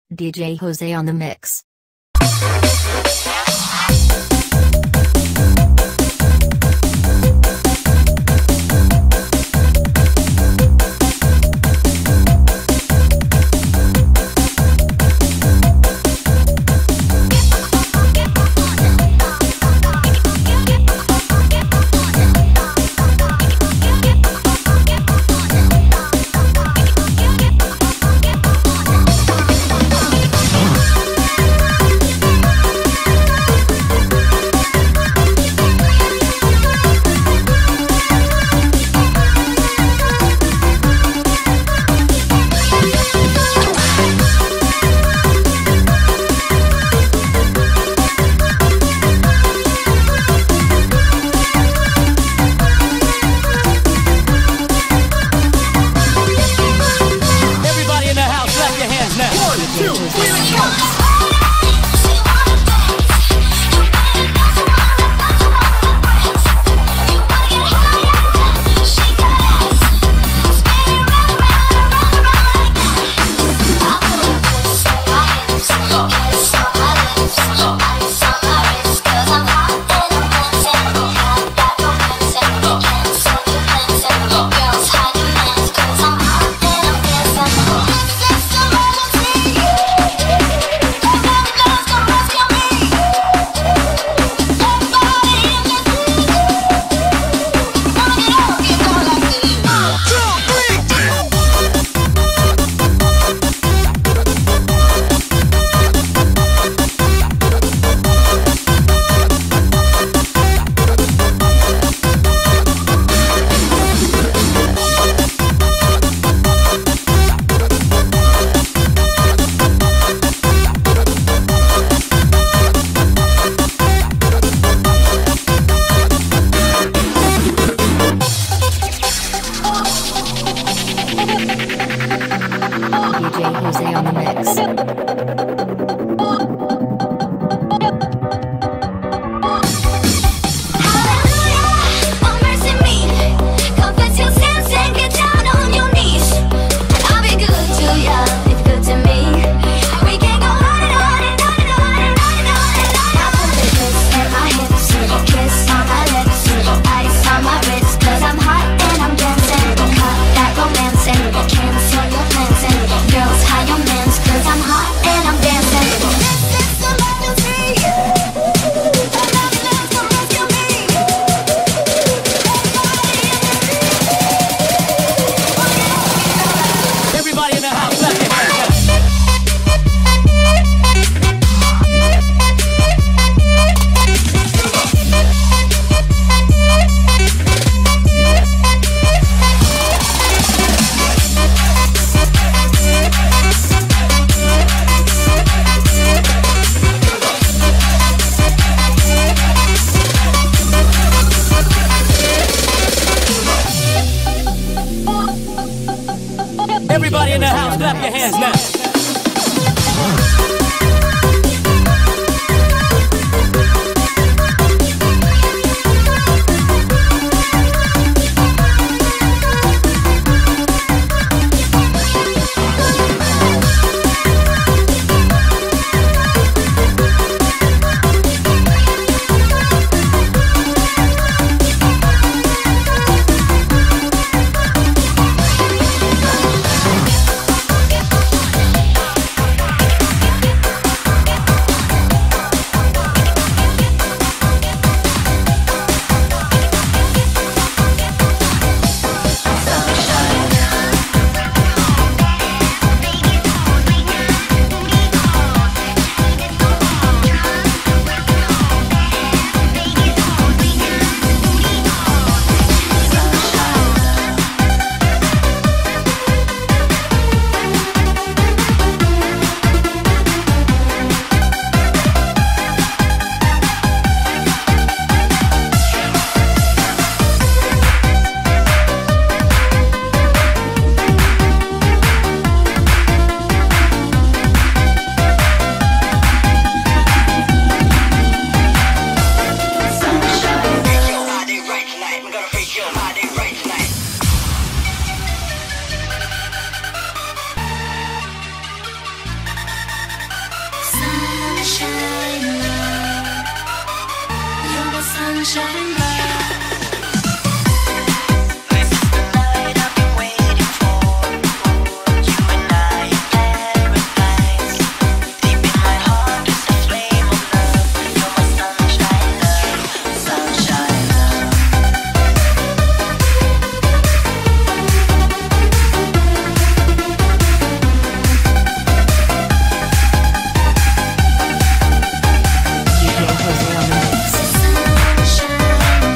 DJ Jose on the mix. DJ Jose on the mix. Everybody in the house, clap your hands. sunshine love. This is the night I've been waiting for. You and I in paradise. Deep in my heart is a flame of love. You're my sunshine love, sunshine love. DJ Jose on the mix. Sunshine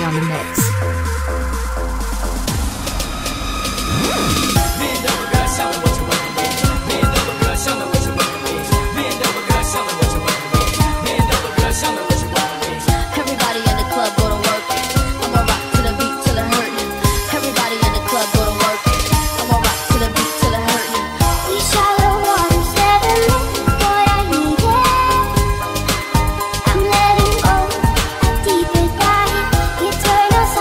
on the mix. Everybody in the club go to work. I'ma rock to the beat till it hurt. Everybody in the club go to work. I'ma rock to the beat till it hurt. We shallow waters never meant what I needed. I'm letting go, a deeper dive. Eternal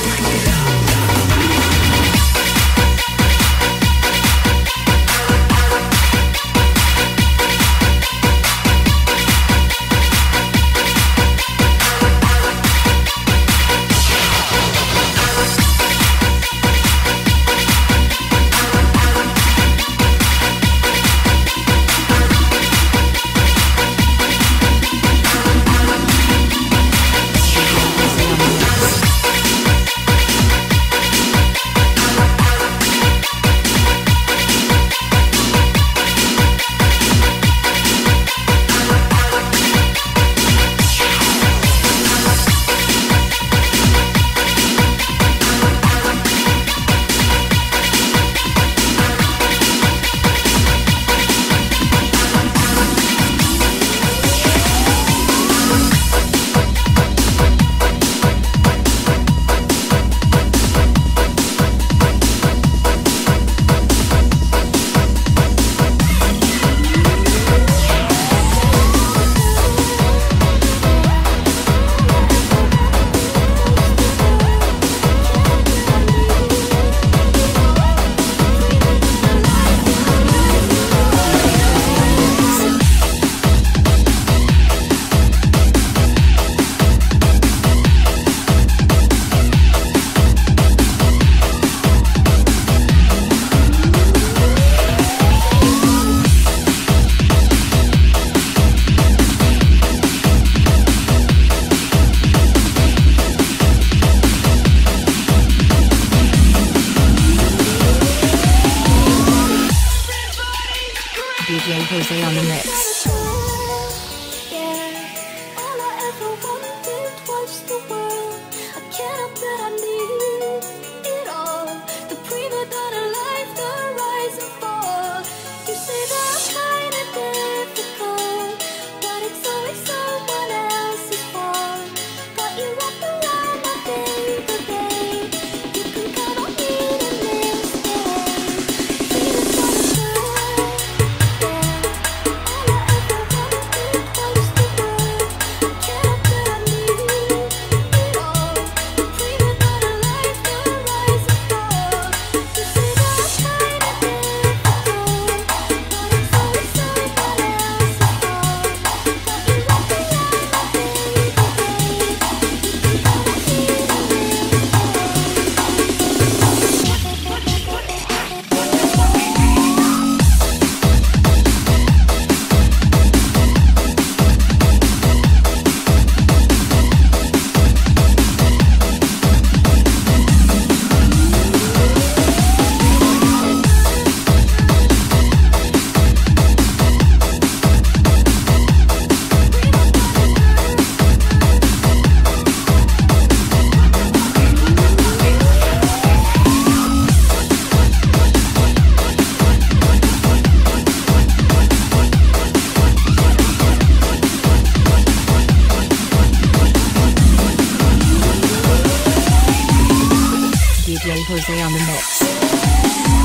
DJ Jose on the mix. Yeah, all I ever wanted was the world. I can't help that I need it all. The prima donna life, the rise and fall. You say that I'm kinda difficult, but it's always someone else's fault. Got you wrapped around my day-to-day. You can count on me to this day. Feelings on the side. DJ Jose on the mix.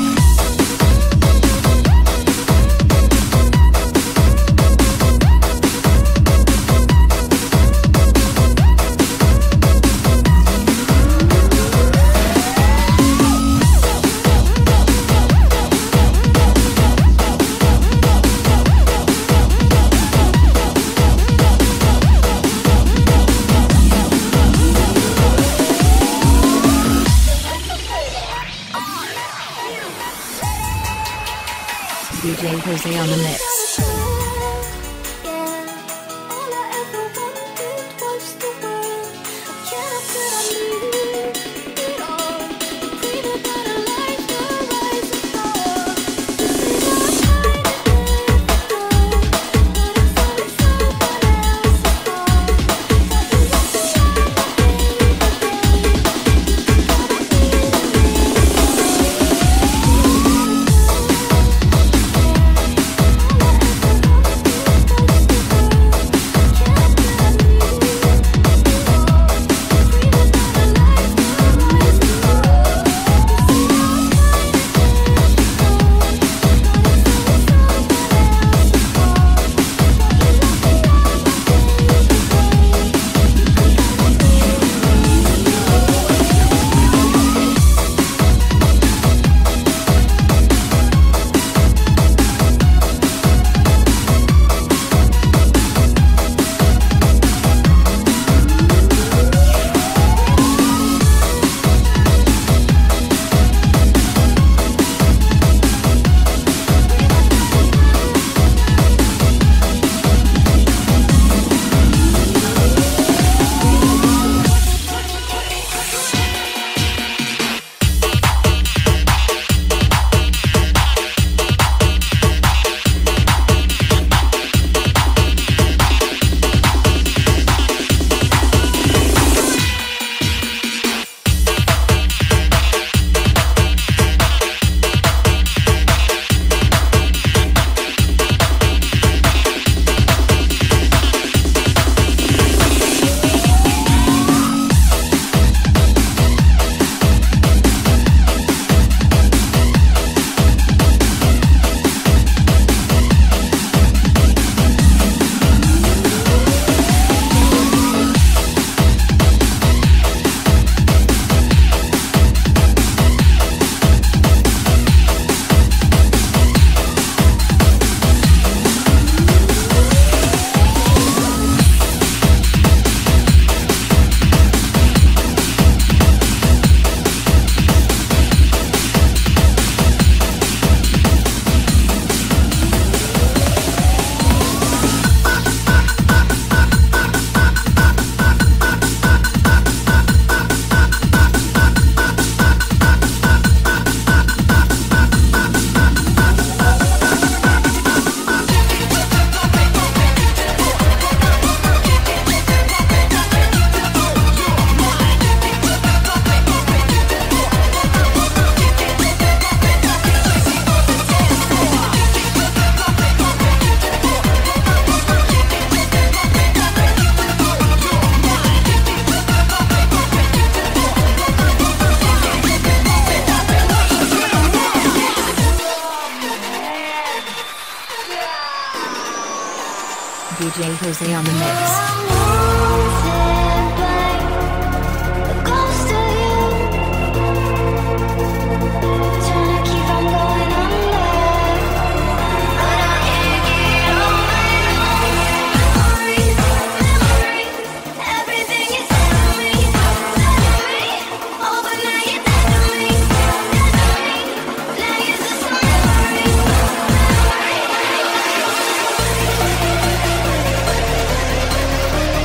DJ Jose on the mix. Yeah. DJ Jose on the mix. Memory.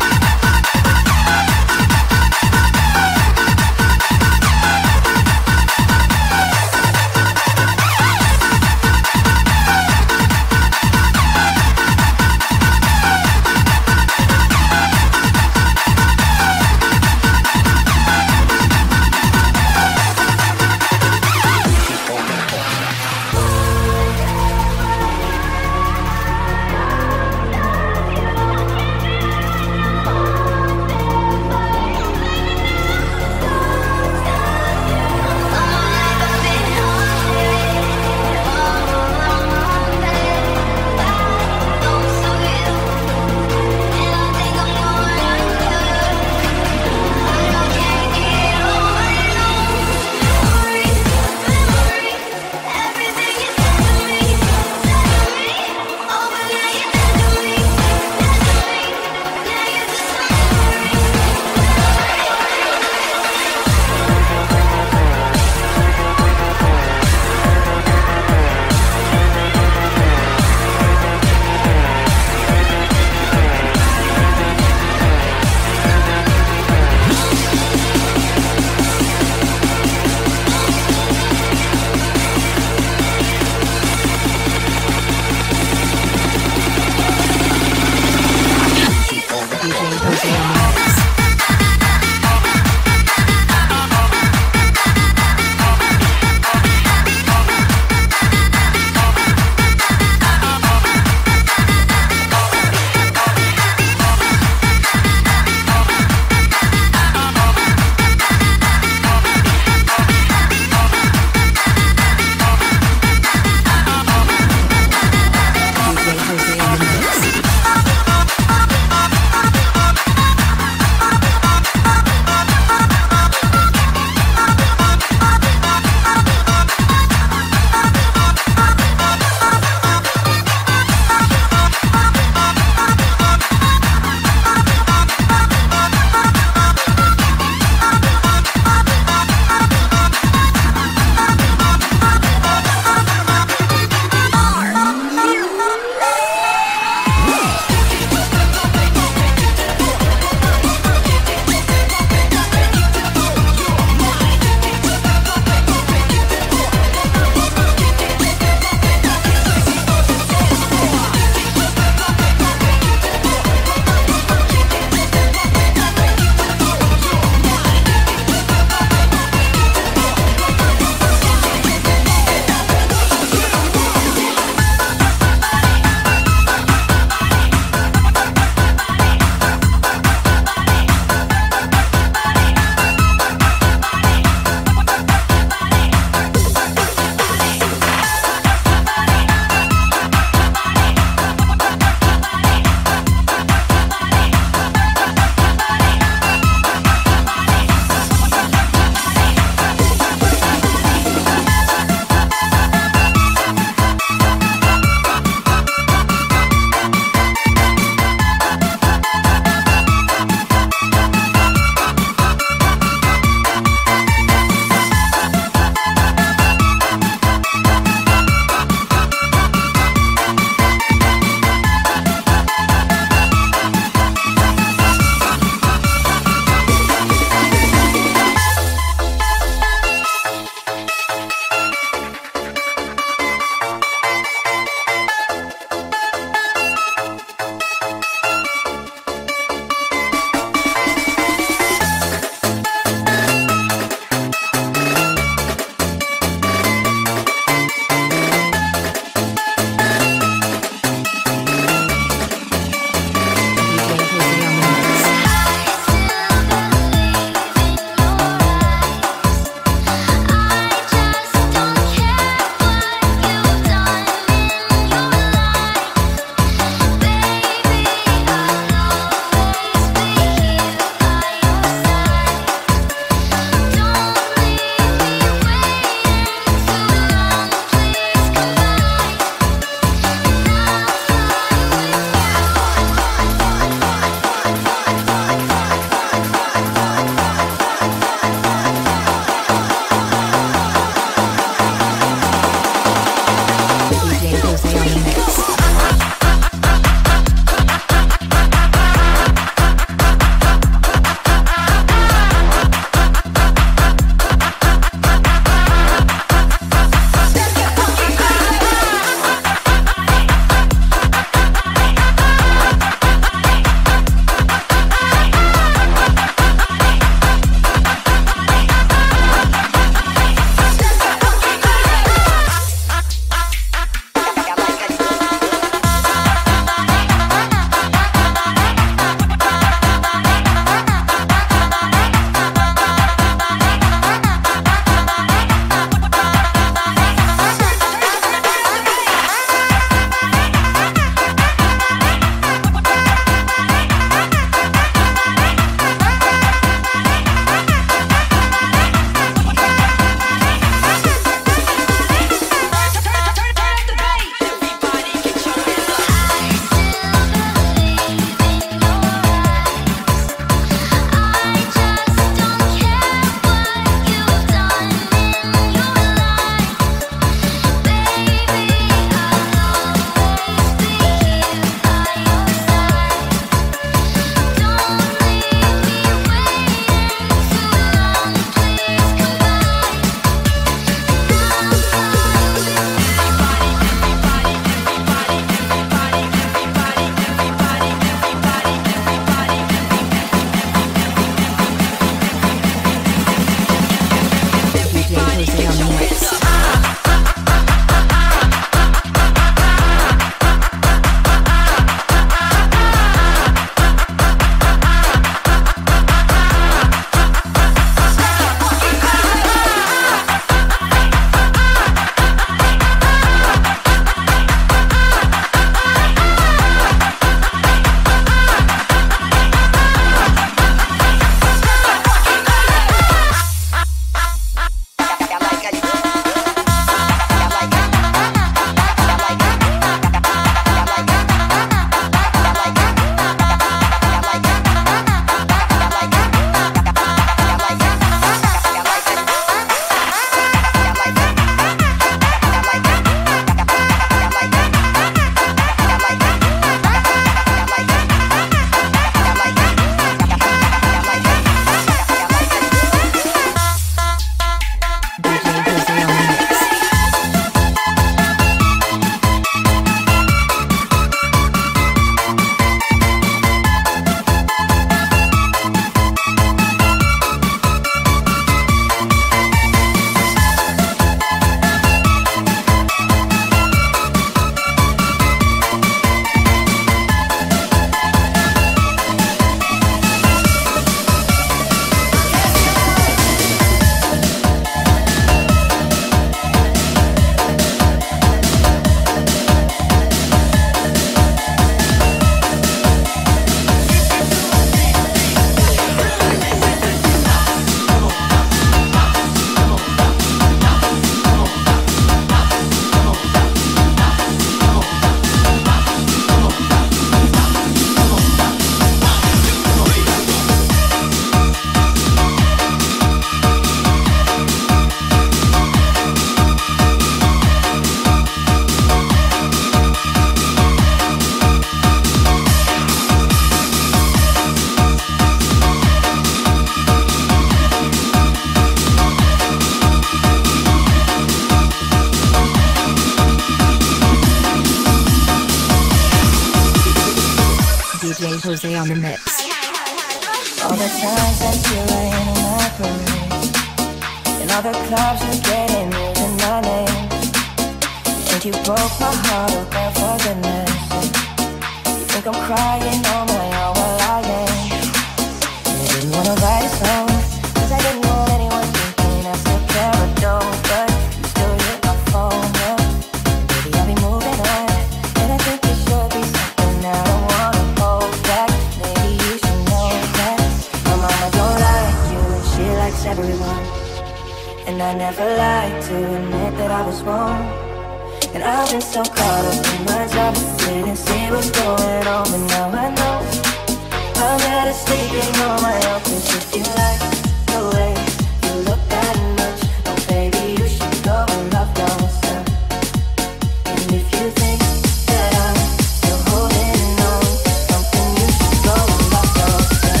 Jose on the mix. All the times that you rain in my parade, and all the clubs you get in using my name, and you broke my heart, oh God, for goodness sake. You think I'm crying on my own, well I ain't. You didn't wanna write a song, cause I didn't want anyone thinking I still care or don't, but you still hit my phone, yeah. Baby, I'll be moving on, and I think it should be something I don't wanna hold back. Maybe you should know that my mama don't like you and she likes everyone, and I never like to admit that I was wrong. And I've been so caught up in my job, didn't see what's going on, but now I know I'm better sleeping on my own. 'Cause if you like the way you look that much, oh baby, you should go and love yourself. And if you think that I'm still holding on to something, you should go and love yourself.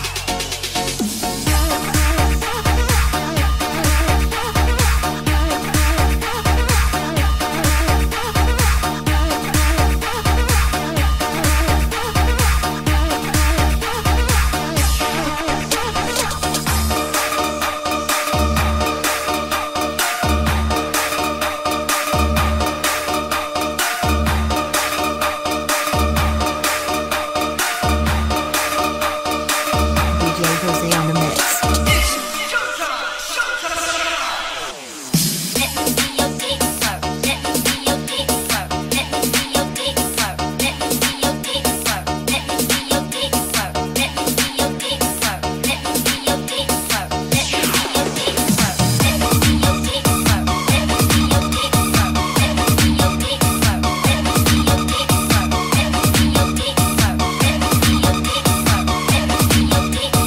DJ Jose on the mix. Let me see your dick first. Let me see your dick first. Let me see your dick first. Let me see your dick first. Let me see your dick first. Let me see your dick first. Let me see your dick first. Let me see your dick first. Let me see your dick first. Let me see your dick first. Let me see your dick first. Let me see your dick first. Let me see your dick first. Let me see your dick first. Let me see your dick first.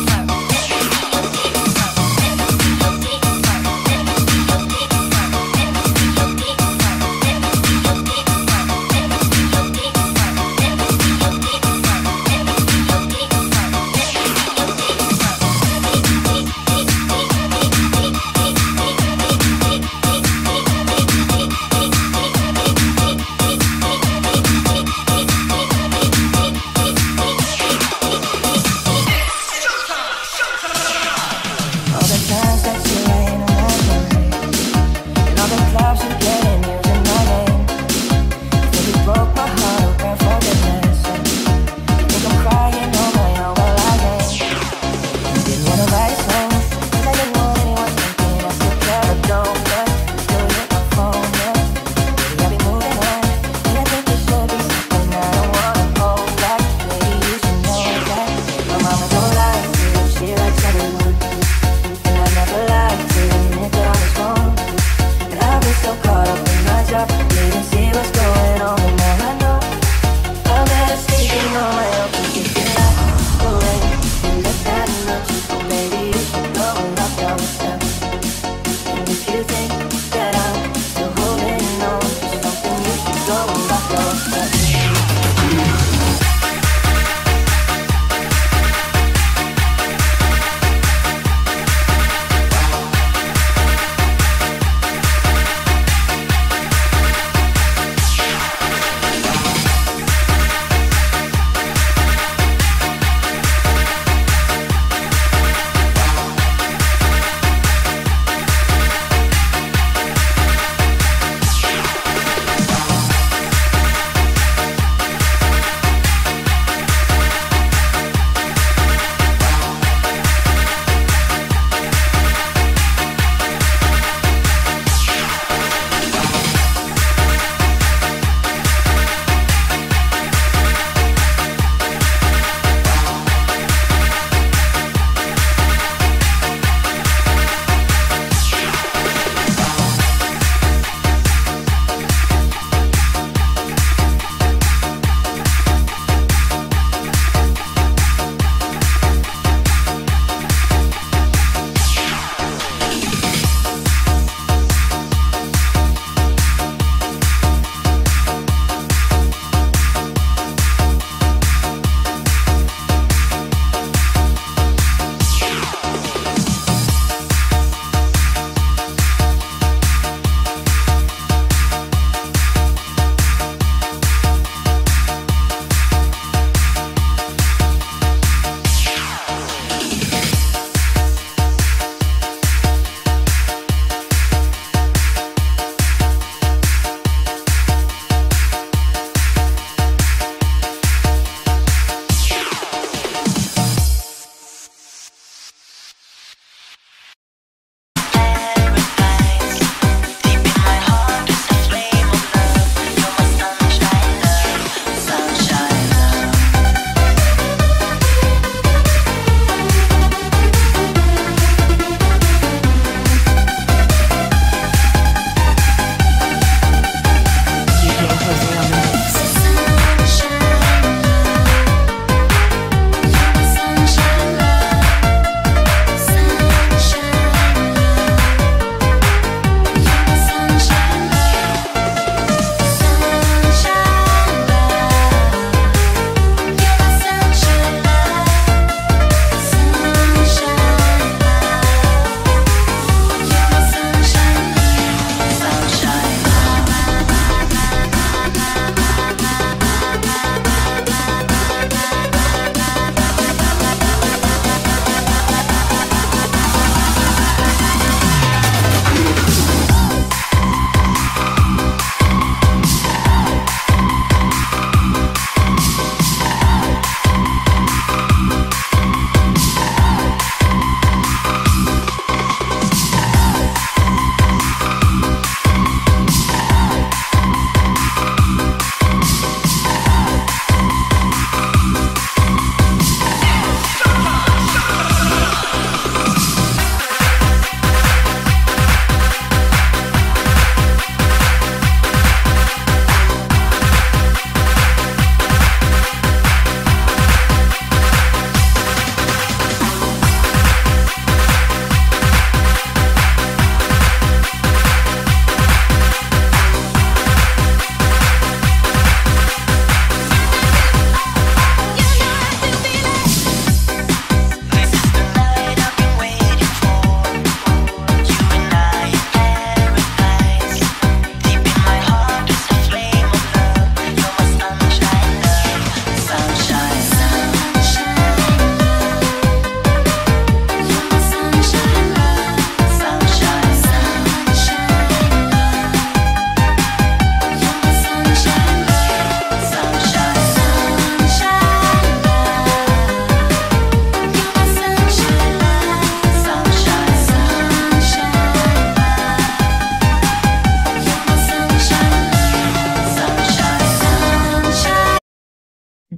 All the times that you rain on my parade, and all the clubs you get in using my name. You think you broke my heart, oh girl, for goodness sake. You think I'm crying on my own, well I ain't. You didn't wanna write a song, cause I didn't want anyone thinking I still care or don't, but you still hit my phone, yeah. Baby, I'll be moving on, and I think it should be something I don't wanna hold back. Maybe you should know that my mama don't like you, she likes everyone, and I never like to admit that I was wrong. And I've been so caught up in my job, didn't see what's going on, and now I know I'm better sleeping on my own. 'Cause if you like the way you look that much, oh baby, you should go and love yourself. And if you think that I'm still holding on to something, you should go and love yourself.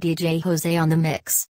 DJ Jose on the mix.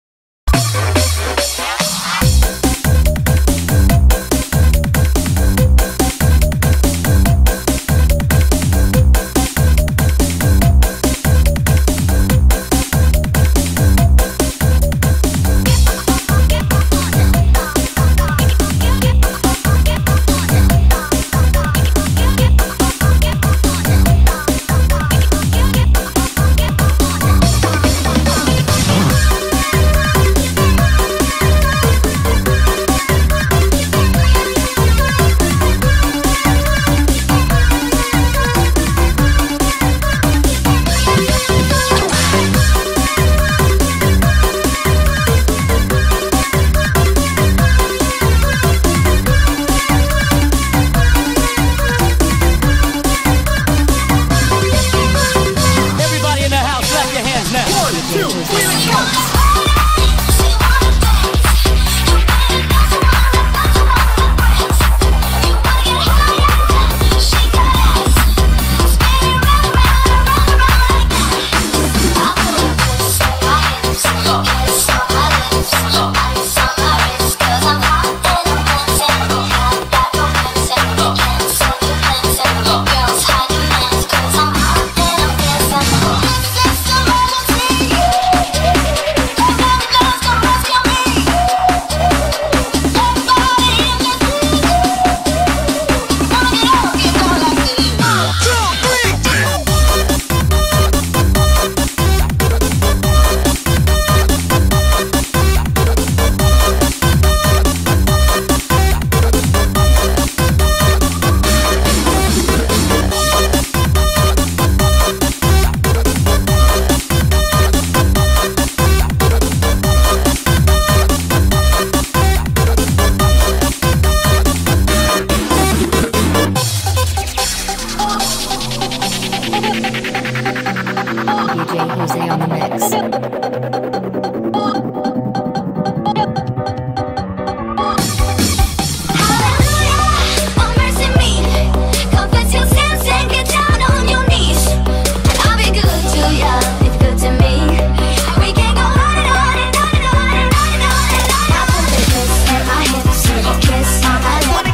DJ Jose on the mix. Oh, mercy me. Confess your sins and get down on your knees. I'll be good to ya if you're good to me. We can go on and on and on and on and on and on and on. I put the kiss at my hips, little kiss on my lips.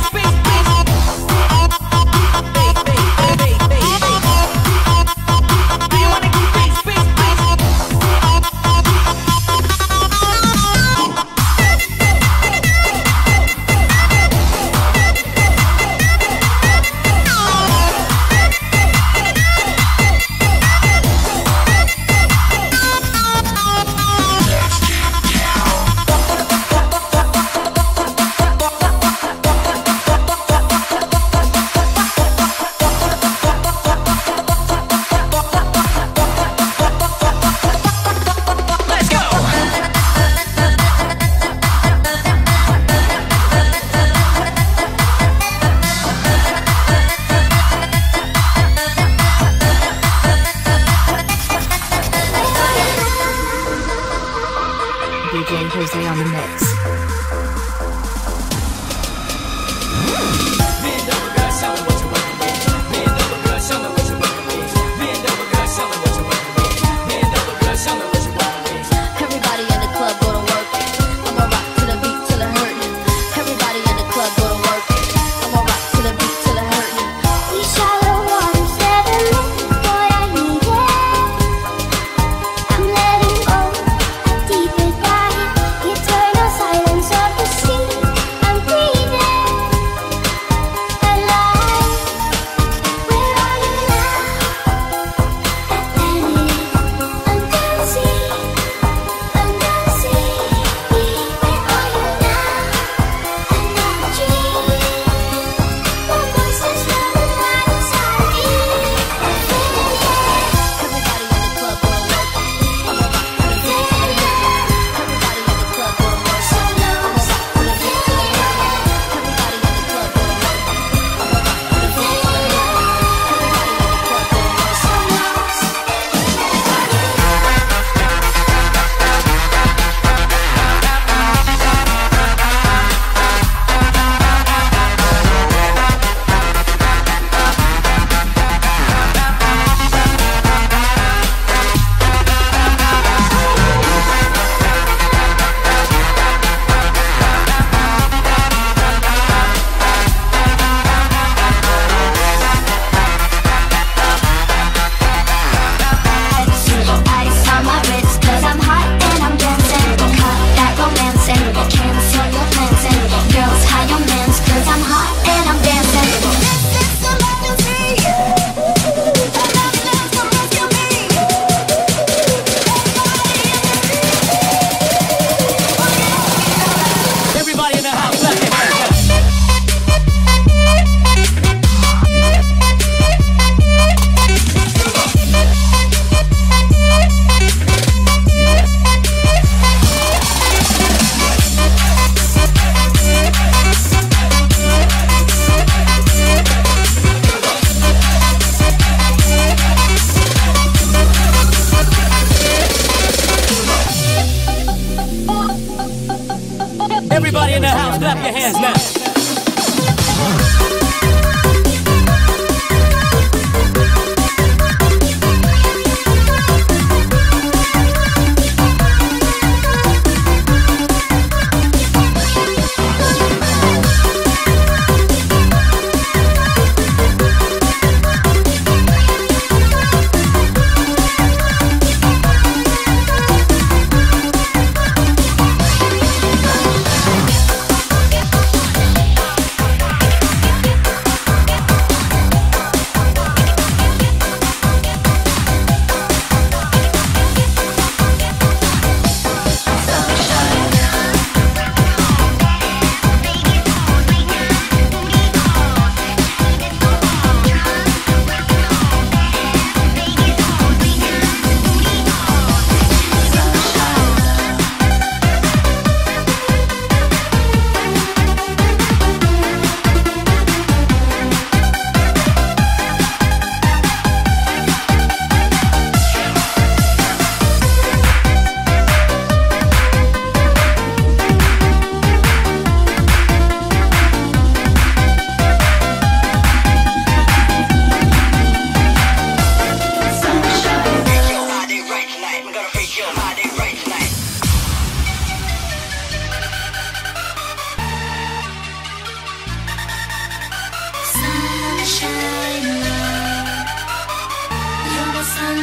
DJ Jose on the mix. Everybody in the club go to work. I'ma rock to the beat till it hurt. Everybody in the club go to work. I'ma rock to the beat till it hurt. We shallow waters never let boy I need it. I'm letting go, a deeper dive. You turn us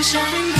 sunshine.